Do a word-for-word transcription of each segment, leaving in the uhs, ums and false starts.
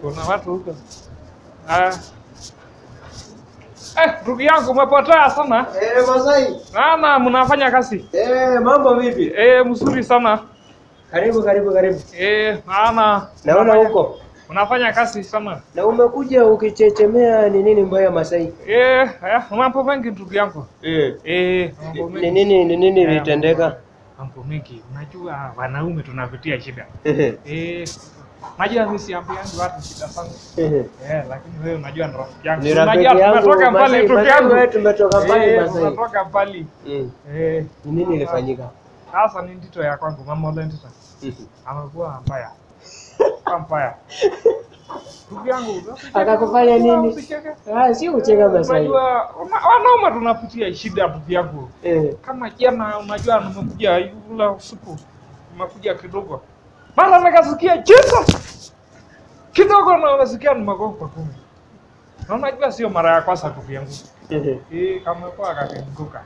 kuna watu huko. Ah. Eh, ndugu yangu umepotea sana. Eh, Masai. Nana mnafanya kazi? Eh, mambo vipi? Eh, mzuri sana. Karibu karibu karibu. Eh, nana. Naona huko. Unafanya kazi sana. Na umekuja ukichechemea ni nini mbaya Masai? Eh, haya, mambo mengi ndugu yangu. Eh. Eh, mambo Ni mengi. nini ni nini ilitendeka? Mambo mengi. Unajua wanaume tunapitia shida. Eh. Eh, najua mimi siambiangi watu shida sana. Eh. Eh, lakini wewe unajua ni rafiki yangu. Ni rafiki Unajua yangu. tumetoka mbali ndugu yangu. Wewe tumetoka mbali Eh, Masai. tumetoka mbali. Mm. Eh, Ni nini ilifanyika? sasa ni ndito ya kwangu mama ole ndito. Amekuwa mbaya. Kwa mbaya. Ndugu yangu, Akakufanya nini? Ah, si kucheka Masai. Unajua wana- wanaume tunapitia shida ndugu yangu. Eh. Kama jana unajua nimekuja yule usiku. Nimekuja kidogo. Mara nikasikia jita. Kidogo na unasikia ni magogo kumi. Na unajua sio mara ya kwanza ndugu yangu. Eh. Eh, kama kwa akaanguka.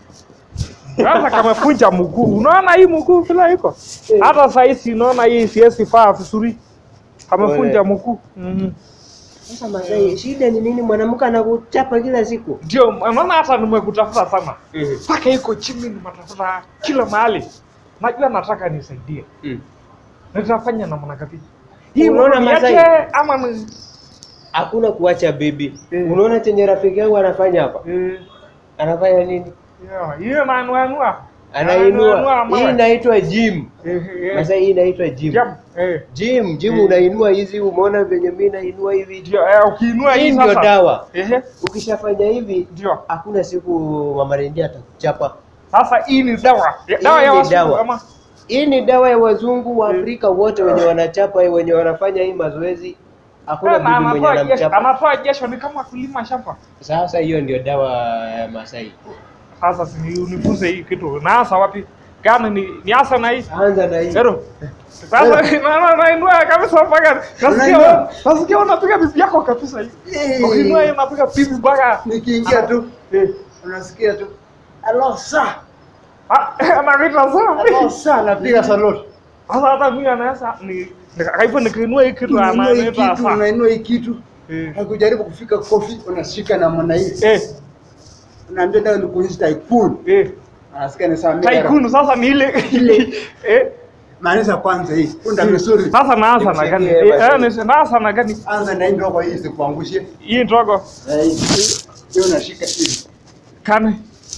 Sasa kama punja mguu. Unaona hii mguu vile iko? Hata sasa hivi unaona hii siwezi faa vizuri. Kama punja mguu. Mhm. Sasa Masai, shida ni nini? Mwanamke anakuchapa kila siku. Ndio, unaona hata nimekutafuta sana. Mhm. Paka iko chini nimetafuta kila mahali. Najua nataka nisaidie. Mm. Nitafanya namna gani? Hii Unaona unaona Masai? yake ama ni Hakuna kuacha bibi. Eh. Unaona chenye rafiki yangu anafanya hapa? eh Anafanya nini? yeah, hiyo manuanua. Anainua. Hii inaitwa gym. Eh eh. Sasa hii inaitwa gym. Jam. Eh. Gym, gym Eh. unainua hizi, umeona venye mimi nainua hivi. Ndio, eh, ukiinua Hii hii ndio sasa. dawa. Eh. Ukishafanya hivi, Ndio. hakuna siku Mama Rendia atakuchapa. Sasa hii ni dawa. Dawa Hii ya ni wazungu dawa. ama Hii ni dawa ya wazungu wa Afrika wote wenye wanachapa, wenye wanafanya hii mazoezi. Hakuna bibi mwenye anatoa jasho, anamchapa. anatoa jasho ni kama kulima shamba. Sasa hiyo ndio dawa ya Masai. Sasa si unifunze hii kitu. Naanza wapi? Gani ni nianza na hii? Anza na hii. Zero. Sasa na na inua kabisa mpaka nasikia nasikia unapiga bibi yako kabisa hii. Eh. Ukiinua hii unapiga bibi mpaka Nikiingia tu, eh unasikia tu. Alo sa. ah anakuita Alo sana. sa napiga salute. Sasa hata mimi anaweza ni hivyo nikiinua hii kitu Unainua hii anaita kitu, sana. unainua hii kitu, Eh. hakujaribu kufika kofi, unashika na mwana hii. Eh. Unaambia ndio ni kuishi tycoon. Eh. Anasikia ni saa mimi. Tycoon sasa ni ile ile eh Maanisha kwanza hii. Kunda vizuri. sasa naanza na gani? Nikusaidia Eh, basi. eh, ni- naanza na gani? Anza na hii ndogo hii isikuangushe. Hii ndogo Eh, hii. Hiyo unashika hivi. kani?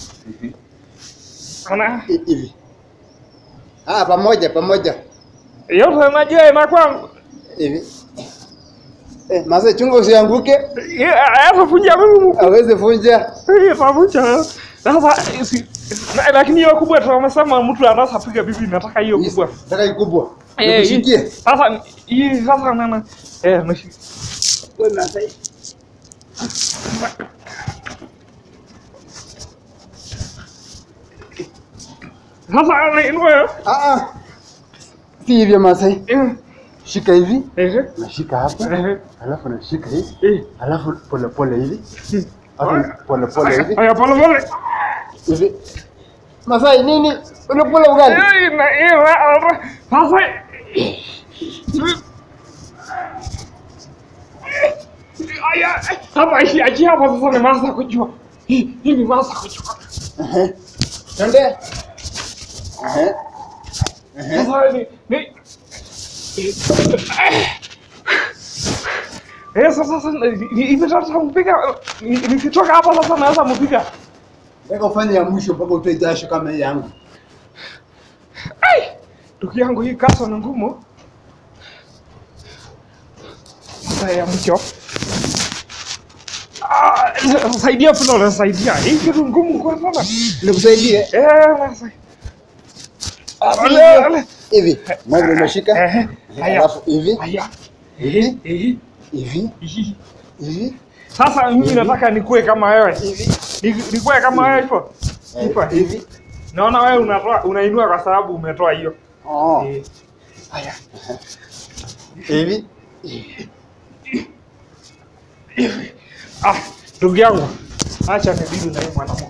Ana Hi- Hivi. Ah, pamoja pamoja. yote najua inakuwa Hivi. Eh, Masai chunga usianguke. hata vunja mimi mkuu. Aweze vunja. Hii pamoja. Sasa si na- lakini hiyo kubwa tu wamesema mtu anaweza piga bibi nataka hiyo kubwa. Nataka kubwa. Eh, hii- Nikushikie. Sasa hii sasa nana eh nishi. Wewe Masai. Sasa ni ndio. Ah ah. Si hivyo Masai. Eh Shika hivi. eh Nashika hapa. eh Alafu nashika hivi. eh. Alafu pole pole hivi. Alafu pole pole hivi. Aya pole pole. Hivi. Masai nini? Unakula ugali? Eh na eh sasa aya hapa hii aje hapa sasa nimeanza kujua. Hii hii nimeanza kujua. Ehe. Twende. Ehe. Ehe. Sasa ni ni eh sasa sasa hivi sasa mpiga nikitoka hapa sasa naweza mpiga. Nataka ufanye ya mwisho mpaka utoe jasho kama hii yangu. Ai! Ndugu yangu hii kaso ni ngumu. Sasa ya mcho. Ah, saidia fulani saidia. Hii kitu ngumu kwa sana. Nikusaidie. Eh, nasa. Ale ale. Hivi. Mwanzo unashika. Eh. Haya. Alafu hivi. Haya. Hivi. Eh. Hivi. Hihi. Hivi. Sasa mimi nataka nikue kama wewe. Ni- Nikue kama wewe hivyo. Hivyo. Hivi. Naona wewe unatoa unainua kwa sababu umetoa hiyo. Oh. Eh. Haya. Hivi. Ah, ndugu yangu. Acha nibidi na yeye mwanamke.